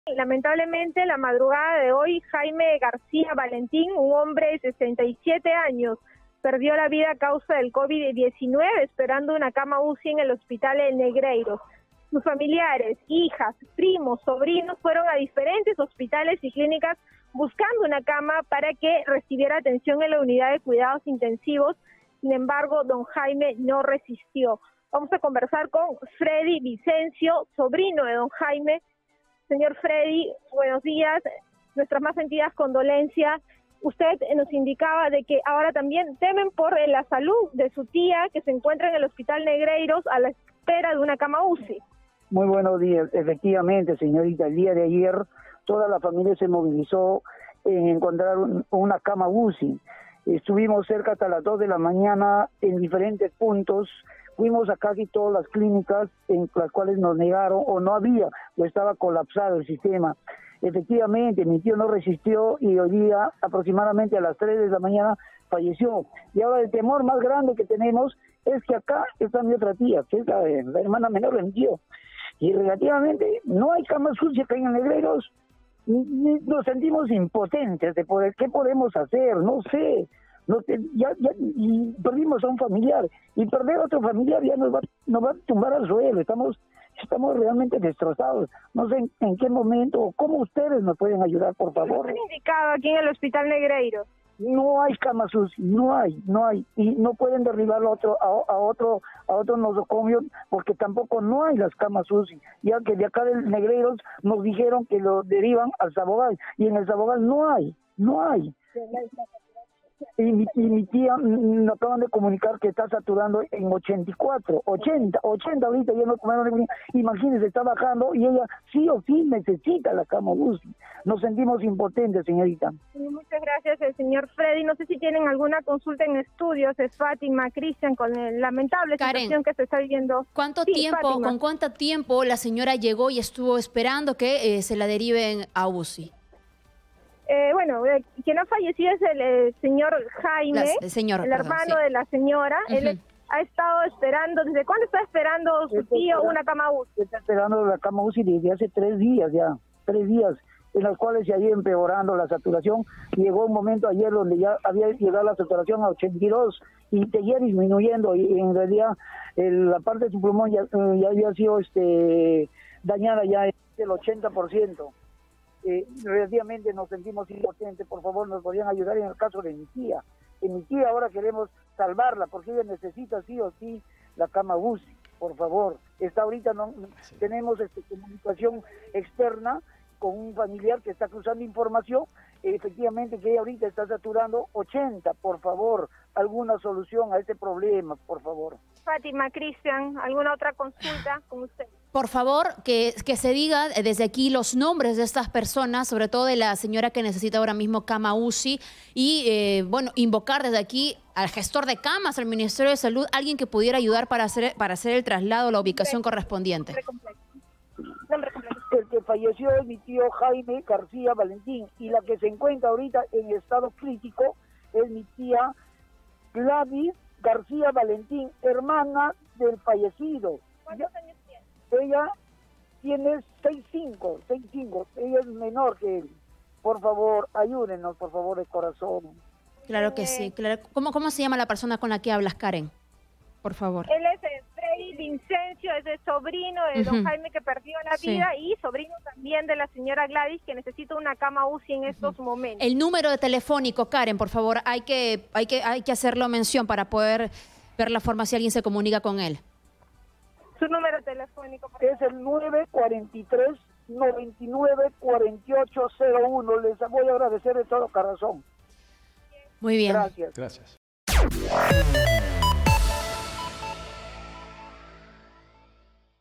Lamentablemente, la madrugada de hoy, Jaime García Valentín, un hombre de 67 años, perdió la vida a causa del COVID-19 esperando una cama UCI en el hospital de Negreiros. Sus familiares, hijas, primos, sobrinos fueron a diferentes hospitales y clínicas buscando una cama para que recibiera atención en la unidad de cuidados intensivos. Sin embargo, don Jaime no resistió. Vamos a conversar con Freddy Vicencio, sobrino de don Jaime. Señor Freddy, buenos días. Nuestras más sentidas condolencias. Usted nos indicaba de que ahora también temen por la salud de su tía que se encuentra en el hospital Negreiros a la espera de una cama UCI. Muy buenos días. Efectivamente, señorita, el día de ayer toda la familia se movilizó en encontrar una cama UCI. Estuvimos cerca hasta las 2 de la mañana en diferentes puntos. Fuimos a casi todas las clínicas en las cuales nos negaron o no había, o estaba colapsado el sistema. Efectivamente, mi tío no resistió y hoy día aproximadamente a las 3 de la mañana falleció. Y ahora el temor más grande que tenemos es que acá está mi otra tía, que es la hermana menor de mi tío. Y relativamente no hay camas UCI acá en Negreiros. Nos sentimos impotentes de poder, ¿qué podemos hacer? No sé. Y perdimos a un familiar, y perder a otro familiar ya nos va a tumbar al suelo. Estamos realmente destrozados. No sé en qué momento o cómo ustedes nos pueden ayudar, por favor. ¿Qué han indicado aquí en el hospital Negreiros? No hay camas UCI, no hay, y no pueden derribar a otro nosocomio porque tampoco no hay las camas UCI, ya que de acá del Negreiros nos dijeron que lo derivan al Sabogal, y en el Sabogal no hay. Y mi tía nos acaban de comunicar que está saturando en 84, 80 ahorita ya no comieron. Imagínense, está bajando y ella sí o sí necesita la cama UCI. Nos sentimos impotentes, señorita. Muchas gracias, el señor Freddy. No sé si tienen alguna consulta en estudios, es Fátima, Cristian, con la lamentable situación que se está viviendo. ¿Con cuánto tiempo la señora llegó y estuvo esperando que se la deriven a UCI? Bueno, quien ha fallecido es el señor Jaime, el hermano de la señora. Uh-huh. Él ha estado esperando, ¿desde cuándo está esperando su tío una cama UCI? Está esperando la cama UCI desde hace 3 días ya, 3 días, en los cuales se ha ido empeorando la saturación. Llegó un momento ayer donde ya había llegado la saturación a 82 y seguía disminuyendo, y en realidad la parte de su pulmón ya había sido dañada ya el 80%. Relativamente nos sentimos impotentes. Por favor, nos podrían ayudar en el caso de mi tía. En mi tía ahora queremos salvarla porque ella necesita sí o sí la cama UCI, por favor. Ahorita tenemos comunicación externa con un familiar que está cruzando información, efectivamente que ella ahorita está saturando 80, por favor, alguna solución a este problema, por favor. Fátima, Cristian, ¿alguna otra consulta con usted? Por favor, que se diga desde aquí los nombres de estas personas, sobre todo de la señora que necesita ahora mismo cama UCI, y invocar desde aquí al gestor de camas, al Ministerio de Salud, alguien que pudiera ayudar para hacer el traslado a la ubicación correspondiente. Nombre completo. El que falleció es mi tío Jaime García Valentín, y la que se encuentra ahorita en estado crítico es mi tía Gladys García Valentín, hermana del fallecido. ¿Cuántos años tiene? Ella tiene 6'5", ella es menor que él. Por favor, ayúdenos, por favor, de corazón. Claro que sí, claro. ¿Cómo se llama la persona con la que hablas, Karen? Por favor. Él es Freddy Vicencio, es el sobrino de don Jaime que perdió la vida, y sobrino también de la señora Gladys, que necesita una cama UCI en estos momentos. El número de telefónico, Karen, por favor, hay que hacerlo mención para poder ver la forma si alguien se comunica con él. Su número telefónico, por favor. Es el 943-994801. Les voy a agradecer de todo corazón. Muy bien. Gracias. Gracias.